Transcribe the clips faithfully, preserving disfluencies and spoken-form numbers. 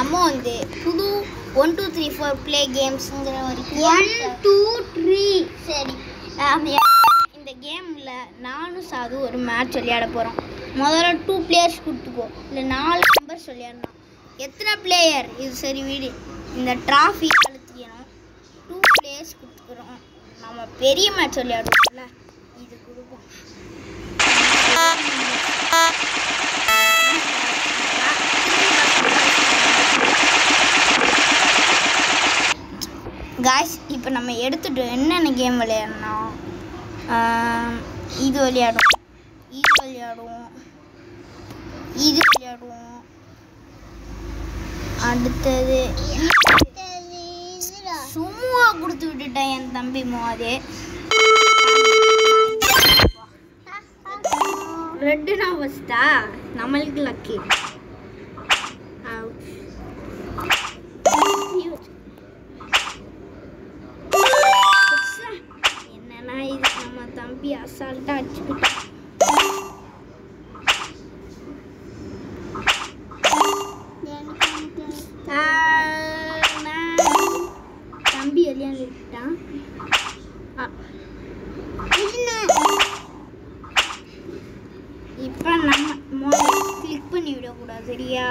நம்ம வந்து புது one two three four play கேம்ஸுங்கிற ஒரு ஒன் டூ த்ரீ சரி இந்த கேமில் நானும் சாது ஒரு மேட்ச் விளையாட போகிறோம். முதல்ல டூ பிளேயர்ஸ் கொடுத்துக்கோ, இல்லை நாலு மெம்பர்ஸ் விளையாடணும். எத்தனை பிளேயர் இது சரி வீடு இந்த ட்ராஃபி அழுத்திக்கணும். டூ பிளேயர்ஸ் கொடுத்துக்கிறோம். நம்ம பெரிய மேட்ச் விளையாடுவோம்ல இது கொடுப்போம். காய்ஸ் இப்போ நம்ம எடுத்துட்டு என்னென்ன கேம் விளையாடணும்? இது விளையாடுவோம், இது விளையாடுவோம், இது விளையாடுவோம். அடுத்தது சும்மா கொடுத்து விட்டுட்டேன் என் தம்பி மோதே. ரெட்டுனா ஃபஸ்ட்டா நம்மளுக்கு லக்கி. என்னன்னா இது நம்ம தம்பி அசால்ட்டா அடிச்சுக்கிட்டோம். தம்பி விளையாண்டுட்டான். இப்போ நம்ம கிளிக் பண்ணி விடக்கூடாது சரியா?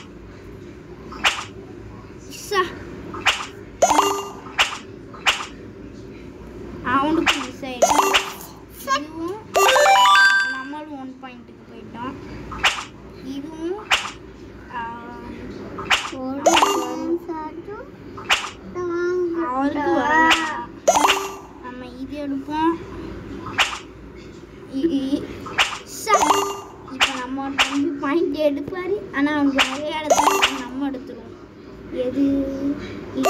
அவனுக்கு மிஸ் ஆயிடுச்சு. இதுவும் நம்மளும் ஒன் பாயிண்ட்டுக்கு போயிட்டோம். இதுவும் அவருக்கு வர நம்ம இது எடுப்போம். இப்போ நம்ம தம்பி பாயிண்ட் எடுப்பார், ஆனால் அவங்க நிறைய இடத்துல நம்ம எடுத்துருவோம். எது இது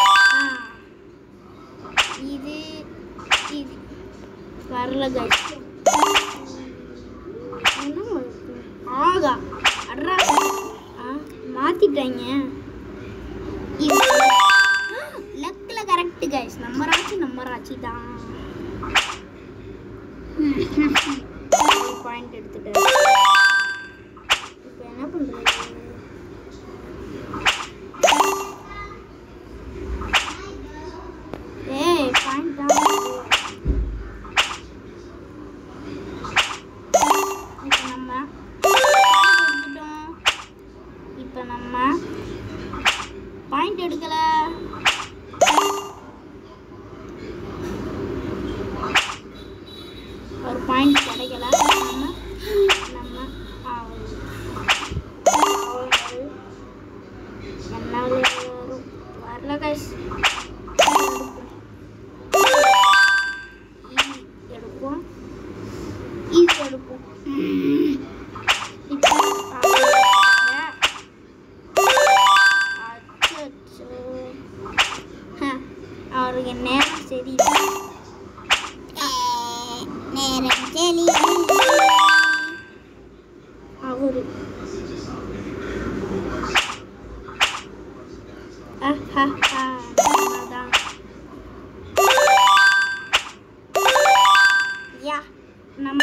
இது இது வரல காய்ஸ். ஆகா அட்ரா ஆ மாற்றிட்டாங்க. இது லக்கில் கரெக்டு காய்ஸ். நம்ம ராட்சி நம்ம ராட்சி தான். பாயிண்ட் எடுத்துட்டு இப்போ என்ன பண்ணுறது? ஏய் பாயிண்ட் தான். இப்போ நம்ம எடுத்துட்டோம். இப்போ நம்ம பாயிண்ட் எடுக்கல. ஒரு பாயிண்ட் கிடைக்கல. நம்ம நம்ம என்ன வரும் வரல கைஸ். எடுப்போம், இது எடுப்போம். இப்போ அவருக்கு நேரம் சரி நேரம் சரி அவரு தான் யா நம்ம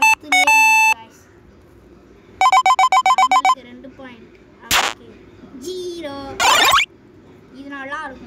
நம்மளுக்கு ரெண்டு பாயிண்ட் அவருக்கு ஜீரோ. இது நல்லா இருக்கும்.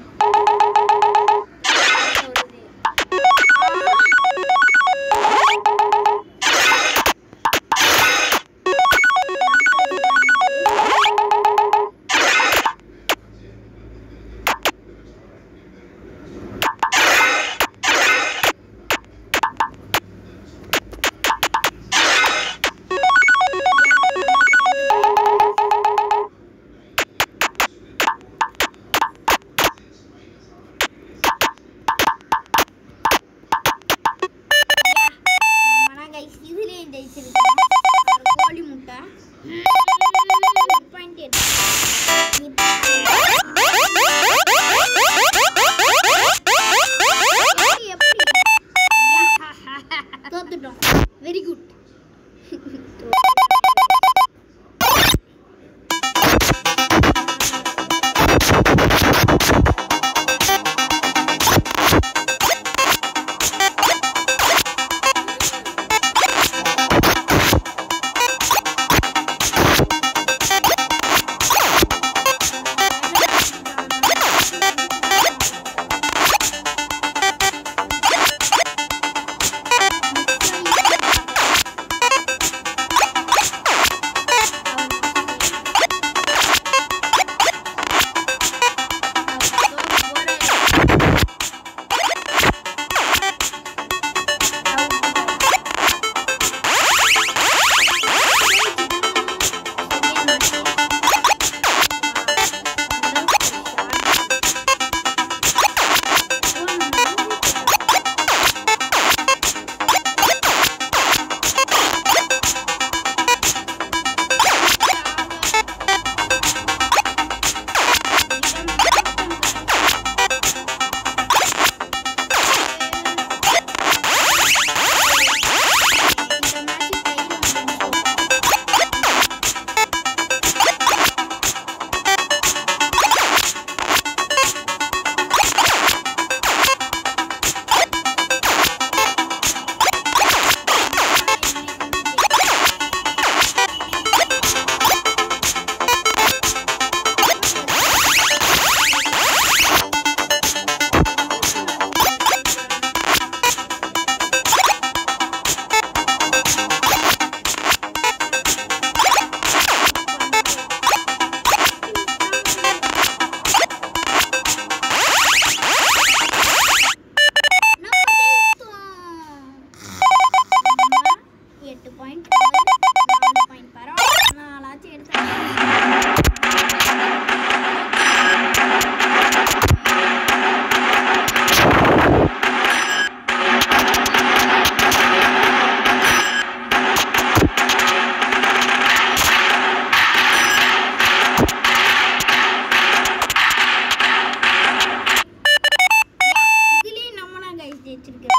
ஜெயிச்சிருக்கேன்.